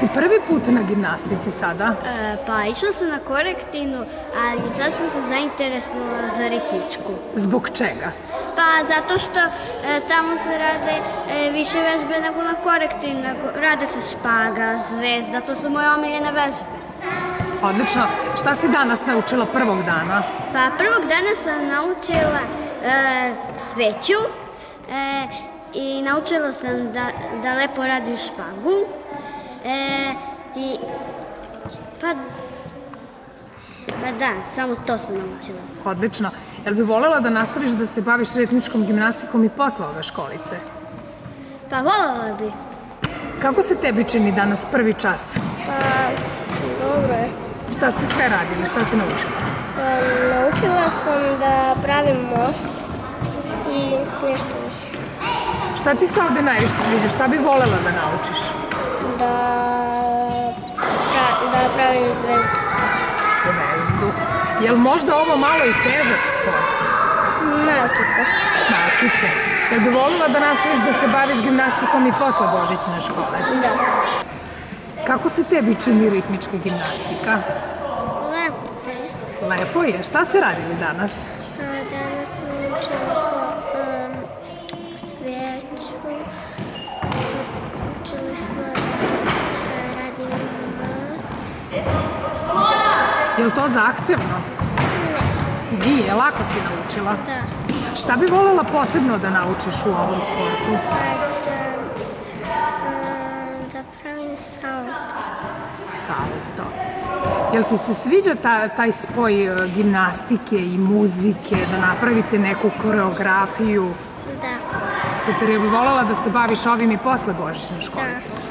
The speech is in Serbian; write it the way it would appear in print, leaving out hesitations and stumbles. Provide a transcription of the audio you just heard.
si prvi put na gimnastici sada? Pa išla sam na korektivnu, ali sad sam se zainteresovala za ritmičku. Zbog čega? Pa zato što tamo se rade više vežbe nego na korektivnu. Rade se špaga, zvezda, to su moje omiljene vežbe. Odlično. Šta si danas naučila prvog dana? Pa prvog dana sam naučila sveću i naučila sam da lepo radim špagu. Pa da, samo to sam naučila. Odlično. Jel bi voljela da nastaviš da se baviš ritmičkom gimnastikom i posle ove školice? Pa voljela bi. Kako se tebi čini danas prvi čas? Pa, dobro je. Šta ste sve radili? Šta si naučila? Naučila sam da pravim most i nešto više. Šta ti se ovde najviše sviđa? Šta bi voljela da naučiš? Da pravim zvezdu. Zvezdu. Jel možda ovo malo i težak sport? Malkice. Malkice. Jel bi voljela da nastaviš da se baviš gimnastikom i posle božićne škole? Da. Kako se tebi čini ritmička gimnastika? Lepo je. Lepo je. Šta ste radili danas? Danas smo učili sveću. Učili smo da radimo most. Je li to zahtevno? Ne. Nije, lako si naučila. Da. Šta bi voljela posebno da naučiš u ovom sportu? Da pravim salto. Salto. Jel ti se sviđa taj spoj gimnastike i muzike, da napravite neku koreografiju? Da. Super, jel bi voljela da se baviš ovim i posle božićne školice? Da.